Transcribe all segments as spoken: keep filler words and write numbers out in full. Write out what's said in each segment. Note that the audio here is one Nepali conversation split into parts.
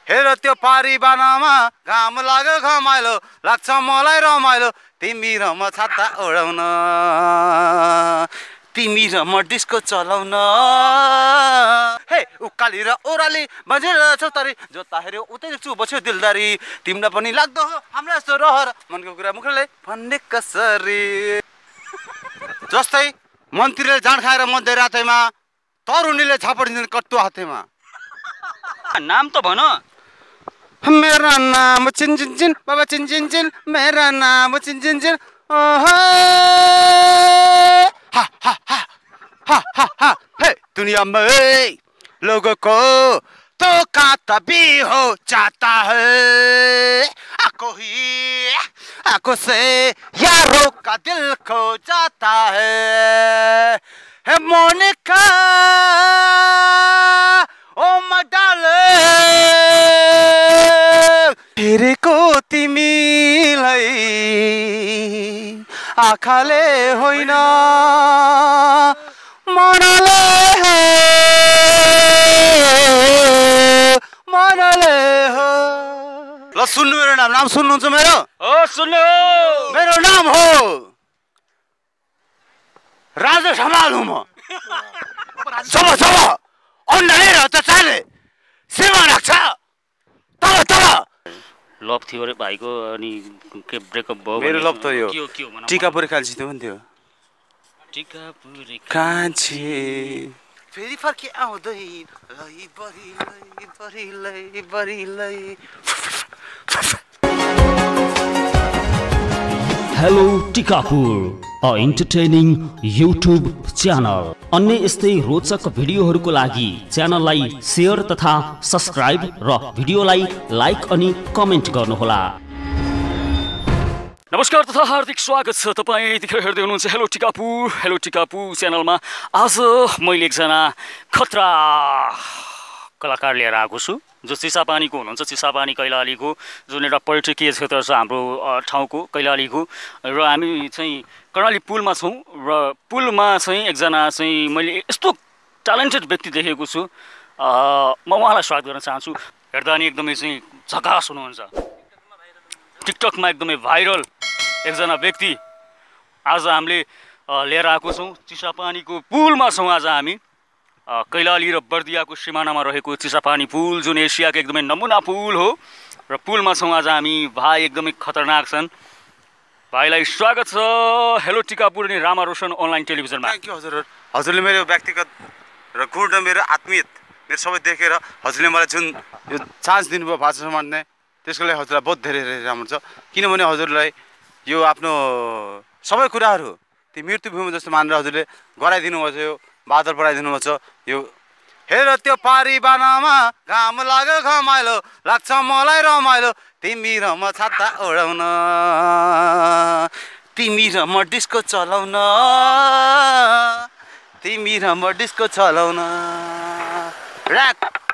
हेर त्यो पारी बानामा घाम लाग्यो घमाइलो लाग्छ मलाई रमाइलो तिमी र म छाता ओढाउन तिमी र म डिस्को चलाउन हे उकाली र ओराली बजेर चौतारी जोता हेऱ्यो उतै छु बस्यो दिलदारी तिमीलाई पनि लाग्दो हो हाम्रो यस्तो रहर मनको कुरा मुखले भन्ने कसरी जस्तै मन्त्रीले जाँड खाएर मध्यरातैमा तरुणीले झापड दिन्छन् कट्टु हातैमा नाम त भन मेरा नाम चिन चिन चिन बाबा चिन चिन चिन मेरा नाम चिन चिन चिन ओहो हा हा हा हा हा हा हे दुनिया में लोगों को तो काता भी हो जाता है आको ही आको से यारों का दिल खो जाता है हे मोनिका ओ मडाले हेरेको तिमीलाई आँखाले होइन मनले हो मनले हो ल सुन्नु मेरो नाम नाम सुन्नुहुन्छ मेरो हो सुन्नु मेरो नाम हो राजा सम्हालु म सब सब अन्डाले र त चाले सेवा राख्छ तल तल लभ थियो रे भाइको अनि के ब्रेकअप भयो मेरो लभ त यो के हो के हो भन टिकापुरी कान्छी थियो नि त्यो टिकापुरी कान्छी फेरि फर्के आउँदै लै बरी लै बरी लै बरी लै hello Tikapur a entertaining YouTube channel अन्य यस्तै रोचक भिडियोहरूको लागि च्यानललाई सेयर तथा सब्स्क्राइब र भिडियोलाई लाइक अनि कमेन्ट गर्नुहोला। नमस्कार तथा हार्दिक स्वागत छ तपाईँ यतिखेर हेर्दै हुनुहुन्छ हेलो टिकापुर हेलो टिकापुर च्यानलमा। आज मैले एकजना खतरा कलाकार लिएर आएको छु जो चिसापानीको हुनुहुन्छ। चिसापानी कैलालीको जुन एउटा पर्यटकीय क्षेत्र छ हाम्रो ठाउँको कैलालीको र हामी चाहिँ कर्णाली पुलमा छौँ र पुलमा चाहिँ एकजना चाहिँ मैले यस्तो ट्यालेन्टेड व्यक्ति देखेको छु। म उहाँलाई स्वागत गर्न चाहन्छु। हेर्दा नि एकदमै चाहिँ झकास हुनुहुन्छ, टिकटकमा एकदमै भाइरल एकजना व्यक्ति आज हामीले लिएर आएको छौँ। चिसापानीको पुलमा छौँ आज हामी। कैलाली र बर्दियाको सिमानामा रहेको चिसापानी पुल जुन एसियाको एकदमै नमुना पुल हो र पुलमा छौँ आज हामी। भाइ एकदमै खतरनाक छन्। भाइलाई स्वागत छ हेलो टिकापुर अनि रामा रोशन अनलाइन टेलिभिजनमा। थ्याङ्क यू हजुर। हजुरले मेरो व्यक्तिगत र गुण र मेरो आत्मीयत मेरो सबै देखेर हजुरले मलाई जुन यो चान्स दिनुभयो भाषा समात्ने त्यसको लागि हजुरलाई बहुत धेरै धेरै राम्रो छ। किनभने हजुरलाई यो आफ्नो सबै कुराहरू त्यो मृत्युभूमि जस्तो मानेर हजुरले गराइदिनु भएको छ, यो बादल पढाइदिनु भएको छ। यो हेर त्यो पारी बानामा घाम लाग्यो घमाइलो लाग्छ मलाई रमाइलो तिमी र म छाता ओढाउन तिमी र म डिस्को चलाउन तिमी र म डिस्को चलाउन ऱ्याक।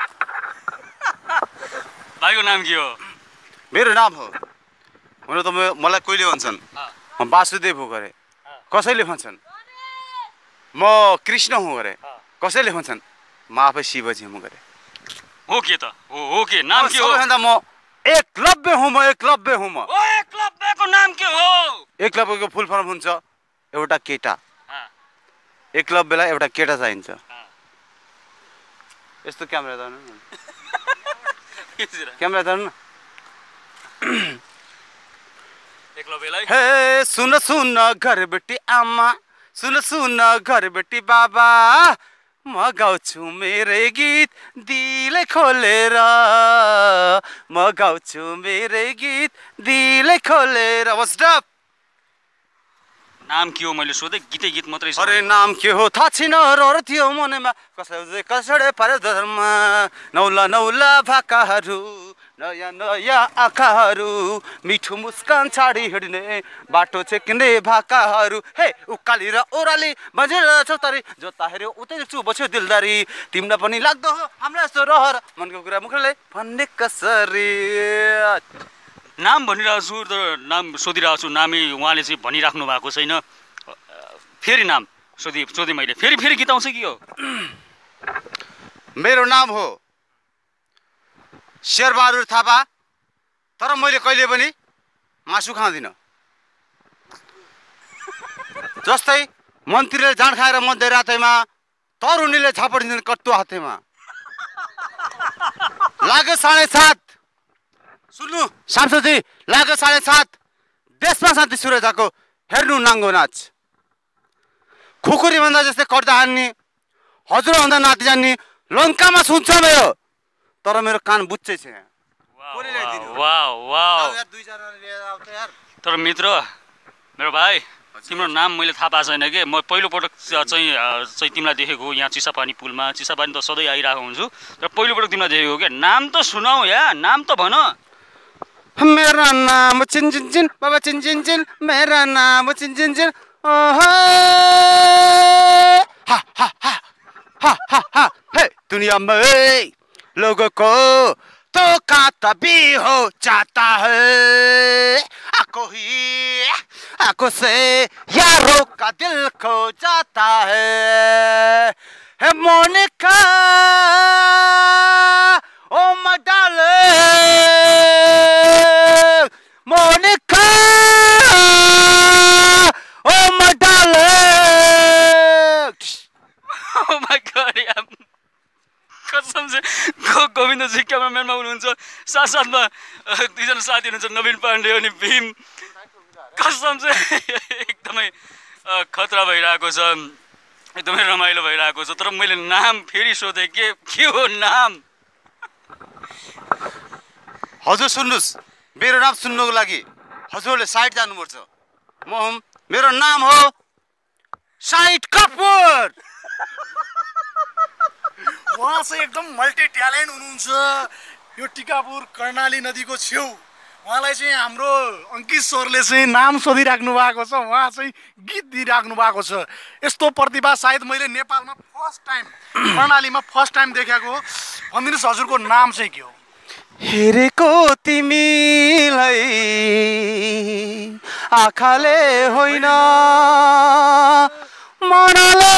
भाइको नाम के हो? मेरो नाम हो हुन त मलाई कहिले भन्छन् म वासुदेव हो गरे, कसैले भन्छन् म कृष्ण हुँ गरे, कसैले भन्छन् म आफै शिवजी हुँ गरे। हो के त हो हो के नाम के हो? सबैभन्दा म एकलव्य हुँ, म एकलव्य हुँ। म ओ एकलव्यको नाम के हो? एकलव्यको फुल फर्म हुन्छ एउटा केटा। एकलव्यलाई एउटा केटा चाहिन्छ। यस्तो क्यामेरा धर्नु न, क्यामेरा धर्नु न। एकलव्यलाई हे सुन सुन घरबेटी आमा, सुन सुन घरबेटी बाबा, म गाउँछु मेरै गीत दिलै खोलेर, म गाउँछु मेरै गीत दिलै खोलेर। स्टप। नाम के हो? मैले सोधेँ गीतै गीत मात्रै छ। अरे नाम के हो थाहा छैन र थियो मनमा कसै कसडे पारे धर्ममा नौला नौला भाकाहरू नयाँ नयाँ आँखाहरू मिठो मुस्कान छाडी हिँड्ने बाटो छेक्ने भाकाहरू। हे उकाली र ओराली बजेर चौतारी जोता हेऱ्यो उतै छु बस्यो दिलदारी तिमीलाई पनि लाग्दो हो हाम्रो यस्तो रहर मनको कुरा मुखले भन्ने कसरी। नाम भनिरहेको छु तर नाम सोधिरहेको छु, नामै उहाँले चाहिँ भनिराख्नु भएको छैन। फेरि नाम सोधि सोधेँ मैले, फेरि फेरि गीत आउँछ कि हो? मेरो नाम हो शेरबहादुर थापा, तर मैले कहिले पनि मासु खाँदिनँ। जस्तै मन्त्रीले जाँड खाएर मध्यरातैमा तरुणीले झापड दिने कट्टु हातेमा लाग्यो साढे सात। सुन्नु सांसदजी, लाग्यो साढे सात, देशमा शान्ति सुरक्षाको हेर्नु नाङ्गो नाच। खुकुरी भन्दा जस्तै कर्दा हान्ने, हजुर भन्दा नाति जान्ने लङ्कामा सुन्छ मेरो, तर मेरो कान बुझ्छै छैन। तर मित्र, मेरो भाइ, तिम्रो नाम मैले थाहा पाएको छैन कि। म पहिलोपटक चाहिँ चाहिँ तिमीलाई देखेको यहाँ चिसापानी पुलमा। चिसापानी त सधैँ आइरहेको हुन्छु, तर पहिलोपटक तिमीलाई देखेको क्या। नाम त सुनाऊ या, नाम त भन। मेरा नाम चिन चिन चिन बाबा चिन चिन चिन, मेरा नाम चिन चिन चिन। हा हा हा हा हा हा। हे दुनिया में लोगों को तो काता भी हो जाता है, आंखों ही आंखों से यारों का दिल खो जाता है। Hey Monica oh my darling, Monica oh my darling. Oh my God, यार कसम से गो गोविन्द जी क्यामेराम्यानमा हुनुहुन्छ, साथसाथमा दुईजना साथी हुनुहुन्छ, नवीन पाण्डे अनि भीम। कसम से एकदमै खतरा भइरहेको छ, एकदमै रमाइलो भइरहेको छ। तर मैले नाम फेरि सोधेँ, के के हो नाम? हजुर सुन्नुहोस्, मेरो नाम सुन्नुको लागि हजुरले साइड जानुपर्छ। म हुँ, मेरो नाम हो शाहिद कपुर। उहाँ चाहिँ एकदम मल्टी ट्यालेन्ट हुनुहुन्छ। यो टिकापुर कर्णाली नदीको छेउ, उहाँलाई चाहिँ हाम्रो अङ्कित सरले चाहिँ नाम सोधिराख्नु भएको छ, उहाँ चाहिँ गीत दिइराख्नु भएको छ। यस्तो प्रतिभा सायद मैले नेपालमा फर्स्ट टाइम, कर्णालीमा फर्स्ट टाइम देखेको हो। भनिदिनुहोस् हजुरको नाम चाहिँ के हो? हेरेको तिमीलाई आँखाले होइन मनले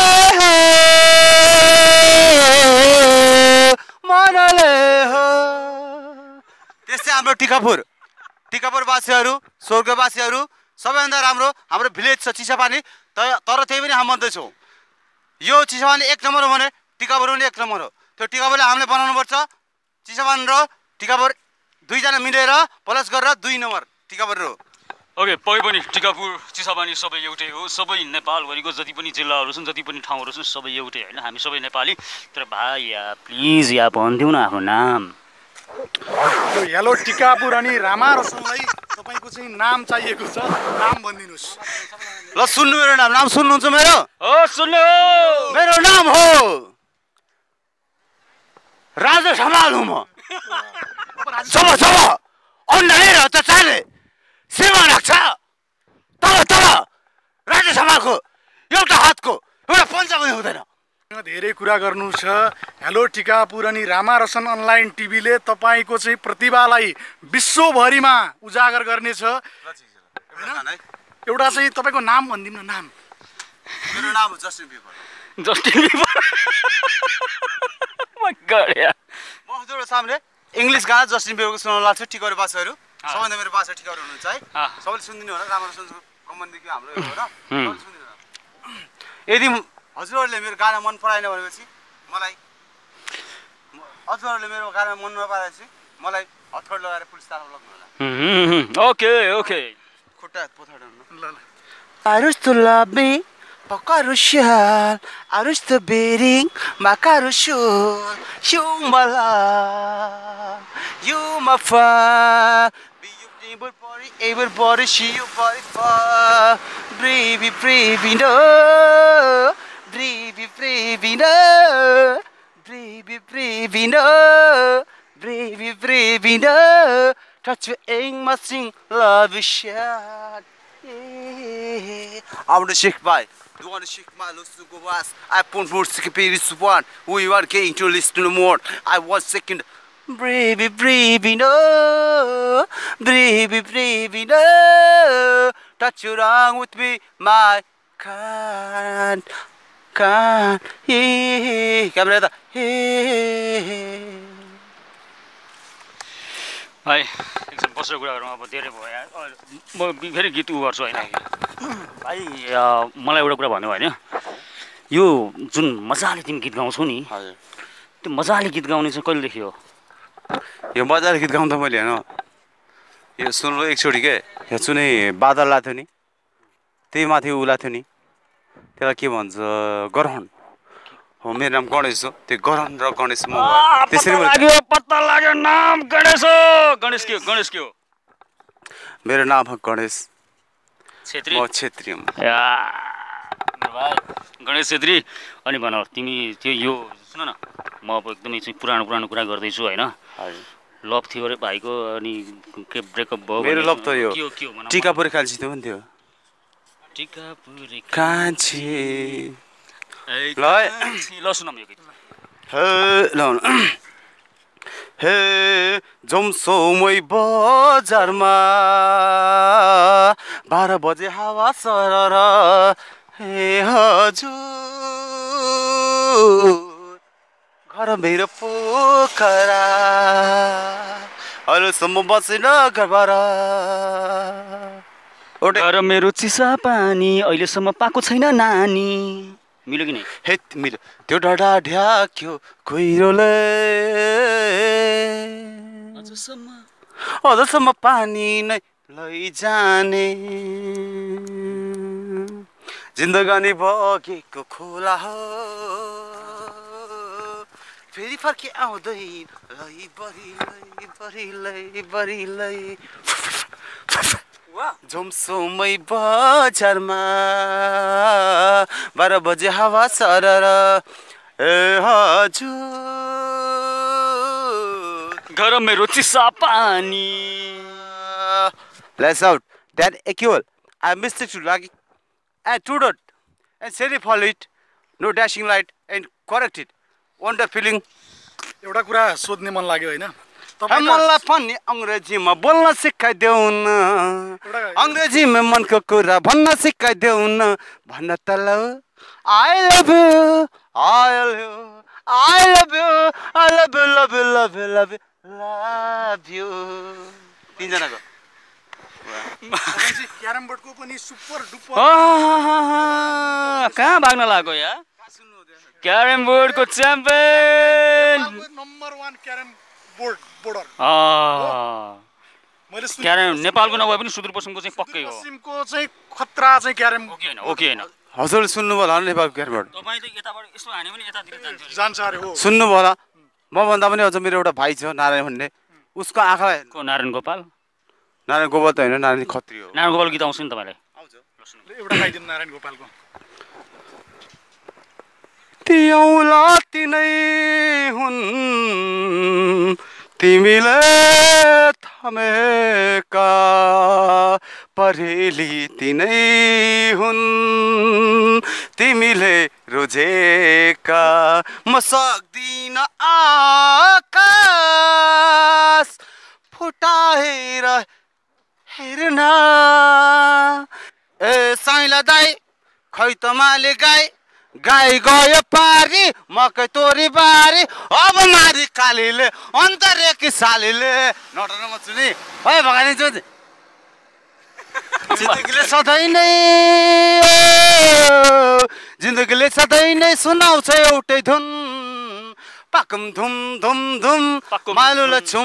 मनले हो। त्यस्तै हाम्रो टिकापुर टिकापुरवासीहरू, स्वर्गवासीहरू सबैभन्दा राम्रो हाम्रो भिलेज छ चिसापानी। तर त्यही पनि हामी भन्दैछौँ, यो चिसापानी एक नम्बर हो भने टिकापुर पनि एक नम्बर हो। त्यो टिकापुरले हामीले बनाउनुपर्छ। चिसापानी र टिकापुर दुईजना मिलेर प्लस गरेर दुई नम्बर टिकापुर हो। ओके, पक्कै पनि टिकापुर चिसापानी सबै एउटै हो। सबै नेपालभरिको जति पनि जिल्लाहरू छन्, जति पनि ठाउँहरू छन्, सबै एउटै होइन, हामी सबै नेपाली। तर भाइ या प्लिज या भनिदिउँ न आफ्नो नाम। यो हेलो टिकापुर अनि रामा रसनलाई तपाईँको चाहिँ नाम चाहिएको छ, नाम भनिदिनुहोस्। ल सुन्नु मेरो नाम, नाम सुन्नुहुन्छ मेरो? हो सुन्नु हो। मेरो नाम हो राजा समाल हुँ म। जब जब अन्धाएर त चाले सेवा लाग्छ, तब तब राजा समालको एउटा हातको एउटा पन्जा पनि हुँदैन। धेरै कुरा गर्नु छ। हेलो टिकापुर अनि रामा रसन अनलाइन टिभीले तपाईँको चाहिँ प्रतिभालाई विश्वभरिमा उजागर गर्नेछ। एउटा चाहिँ तपाईँको नाम भनिदिनु न। नाम? मेरो नाम हो Justin Bieber. Justin Bieber. My God यार, म हजुरको सामने इङ्ग्लिस गाना जस्टिन बिबरको सुनाउन लाग्छ। टिकापुर बासीहरू सबैभन्दा मेरो बासा टिकापुर हुनुहुन्छ है, सबैले सुनिदिनु होला। राम्रो सुन्छु कम्पनीको हाम्रो हो र, सबैले सुनिदिनु होला। यदि हजुरहरूले मेरो गाना मन पराएन भनेपछि मलाई, हजुरहरूले मेरो गाना मन नपराएपछि मलाई हतखड लगाएर पुलिस थानामा लग्नु होला। ओके ओके, खुट्टा पोथाउनु ल ल। Arus to love me, pakarushal, arus to bearing, makarushul, you my love, you my fun, be you able body, able body, she you body far, brave, brave, no, brave, brave, no, brave, brave, no, brave, brave, no, touch your aim, must sing, love is shot. I want to shake my, you want to shake my loose to go was. I put more this one. We are going to listen to more. I was second. Brave, brave, no, brave, brave, no. Touch you wrong with me, my can't, can't. Hey, camera, hey. है एकछिन बसेर कुरा गरौँ अब धेरै भयो यार म फेरि गीत उ गर्छु होइन भाइ मलाई एउटा कुरा भन्यो होइन यो जुन मजाले तिमी गीत गाउँछौ नि हजुर त्यो मजाले गीत गाउने चाहिँ कहिलेदेखि हो यो मजाले गीत गाउँदा मैले होइन यो सुन्नु एकचोटि के यो सुने बादल लाग्थ्यो नि त्यही माथि उ लाग्थ्यो नि त्यसलाई के भन्छ ग्रहण हो मेरो नाम गणेश हो त्यो ग्रहण र गणेश म त्यसरी लाग्यो पत्ता लाग्यो नाम गणेश हो गणेश के हो गणेश के हो मेरो नाम हो गणेश छेत्री म छेत्री हुँ भाइ गणेश छेत्री अनि भन तिमी त्यो यो सुन न म अब एकदमै चाहिँ पुरानो पुरानो कुरा गर्दैछु होइन लभ थियो अरे भाइको अनि के ब्रेकअप भयो मेरो लभ त यो के हो के हो टिकापुरी कान्छी त्यो पनि थियो टिकापुरी कान्छी ल ल सुनम यो गीत हे ल हे जमसौमै बजारमा बाह्र बजे हावा सरर हे हजुर घर मेरो पोखरा अहिलेसम्म बसेन घरबाट घर मेरो चिसा पानी अहिलेसम्म पाएको छैन नानी मिल्यो कि नै हे मिल्यो त्यो डडा ढ्याक्यो कुहिरोले अझसम्म अझसम्म पानी नै लैजाने जिन्दगानी बगेको खोला हो फेरि फर्के आउँदैन लै बरी लै बरी लै बरी लै झुमसुमै बजारमा बाह्र बजे हावा सरर ए हजुर घर मेरो चिसा पानी Let's out that equal I mistake to like and to dot and say follow it no dashing light and correct it wonder feeling एउटा कुरा सोध्ने मन लाग्यो होइन मलाई पनि अङ्ग्रेजीमा बोल्न सिकाइदेऊ न अङ्ग्रेजीमा मनको कुरा भन्न सिकाइदेऊ न भन्न त ल I love you I love you I love you I love you love you love you love you love you तीनजनाको क्यारम बोर्डको पनि सुपर डुपर कहाँ भाग्न लाग्यो यार क्यारम बोर्डको champion number one carrom board border मैले क्यारम नेपालको नभए पनि सुदूरपश्चिमको चाहिँ पक्कै हो पश्चिमको चाहिँ खतरा चाहिँ क्यारम हो कि होइन हो कि होइन हजुरले सुन्नु होला नेपालको क्यारम बोर्ड तपाईँ त यताबाट यसो हाने पनि यतातिर जान्छ जान्छ अरे हो सुन्नु होला म भन्दा पनि अझ मेरो एउटा भाइ छ नारायण भन्ने उसको आँखालाई को नारायण गोपाल नारायण गोपाल त होइन नारायण खत्री हो नारायण गोपाल गीत आउँछ नि तपाईँलाई एउटा गाइदिनु नारायण गोपालको ती औला तिनै हुन् तिमीले थमेका परेली तिनै हुन् तिमीले रोजेका म सक्दिन आकाश फुटाएर हेर्न ए साइला दाई खै त माले गाई गाई गयो पारी मकै तोरी बारी अब मारी कालीले अन्तरेकी सालीले नटरमा चुनी है भगानी चुन जिन्दगीले सधैँ नै जिन्दगीले सधैँ नै सुनाउँछ एउटै धुन पाकम धुम धुम धुम मालुला छुम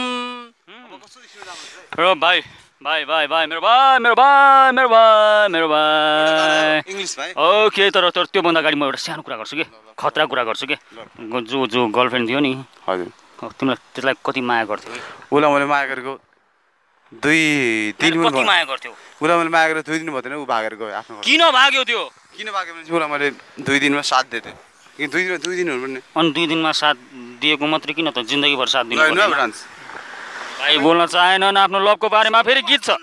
र भाइ भाइ भाइ भाइ मेरो भाइ मेरो भाइ मेरो भाइ मेरो भाइ इङ्ग्लिस भाइ ओके तर तर त्योभन्दा अगाडि म एउटा सानो कुरा गर्छु कि खतरा कुरा गर्छु कि जो जो गर्लफ्रेन्ड थियो नि हजुर तिमीलाई त्यसलाई कति माया गर्थ्यौ उसलाई मैले माया गरेको दुई तिन दिन कति माया गर्थ्यौ उसलाई मैले माया गरेको दुई दिन भयो ऊ भागेर गयो आफ्नो किन भाग्यो त्यो किन भाग्यो भने उसलाई मैले दुई दिनमा साथ दिएको थिएँ दुई दिन दुई दिनहरू पनि अनि दुई दिनमा साथ दिएको मात्रै किन त जिन्दगीभर साथ दिनु होइन डान्स भाइ बोल्न चाहेनन् आफ्नो लभको बारेमा फेरि गीत छ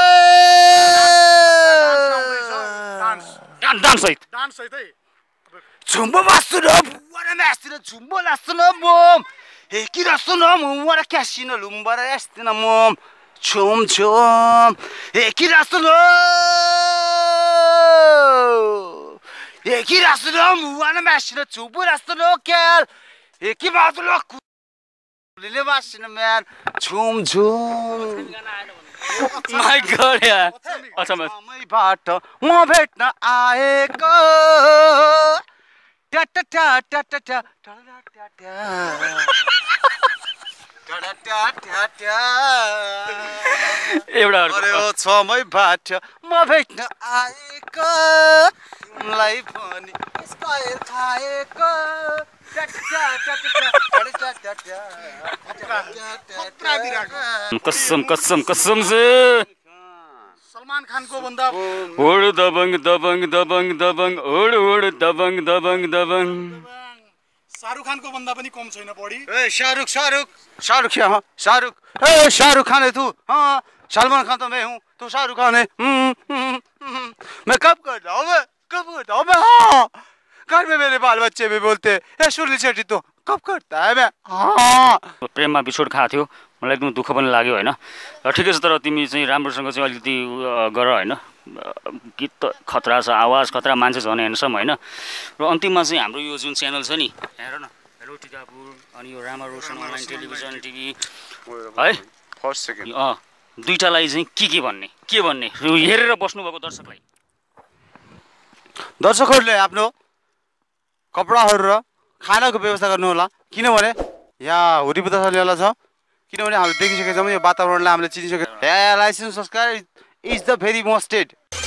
डान्स सहित डान्स सहित है झुम्बो बास्छु न बुवारा नास्तिन झुम्बो लास्छु न मोम हे किरास्छु न मुवारा क्यासिन लुम्बारा यास्तिन मोम छुम छुम हे किरास्छु न हे किरास्छु न मुवारा नास्तिन झुम्बो लास्छु न क्याल हे कि बातुलो Live cinnamon, झुम झुम माय गॉड यार अच्छा मैं समयबाट म भेट्न आएको ट्या ट्या ट्या ट्या ट्या ट्या ट्या ट्या ट्या ट्या ट्या एउटा अरे ओ समयबाट म भेट्न आएको तिमीलाई पनि स्क्वायर खाएको ट्या ट्या ट्या ट्या ट्या ट्या ट्या कसम कसम कसम से सलमान खानको भन्दा ओड दबंग दबंग दबंग दबंग ओड ओड दबंग दबंग दबंग शाहरुख खानको भन्दा पनि कम छैन बढी ए शाहरुख शाहरुख शाहरुख क्या हाँ शाहरुख ए शाहरुख खान है तू हाँ सलमान खान तो मैं हूँ तू शाहरुख खान है हम्म, हम्म, हम्म। मैं कब करता हूँ मैं कब करता हूँ मैं हाँ घर में मेरे बाल बच्चे भी बोलते हैं ए सुनील शेट्टी तो कब करता है मैं हाँ प्रेममा बिछोड खाएको थियो मलाई एकदम दुःख पनि लाग्यो होइन र ठिकै छ तर तिमी चाहिँ राम्रोसँग चाहिँ अलिकति उ, गर होइन गीत त खतरा छ आवाज खतरा मान्छे झन् हेर्नसम्म होइन र अन्तिममा चाहिँ हाम्रो यो जुन च्यानल छ नि हेर न हेलो टिकापुर अनि यो Rama Roshan online television TV है फर्स्ट सेकेन्ड अँ दुईटालाई चाहिँ के के भन्ने के भन्ने हेरेर बस्नुभएको दर्शकलाई दर्शकहरूले आफ्नो कपडाहरू र खानाको व्यवस्था गर्नु होला किनभने यहाँ हुरी बुद्धाशालीवाला छ किनभने हामीले देखिसकेका छौँ यो वातावरणलाई हामीले चिनिसकेका लाइसेन्स संस्कार इज द भेरी मोस्टेड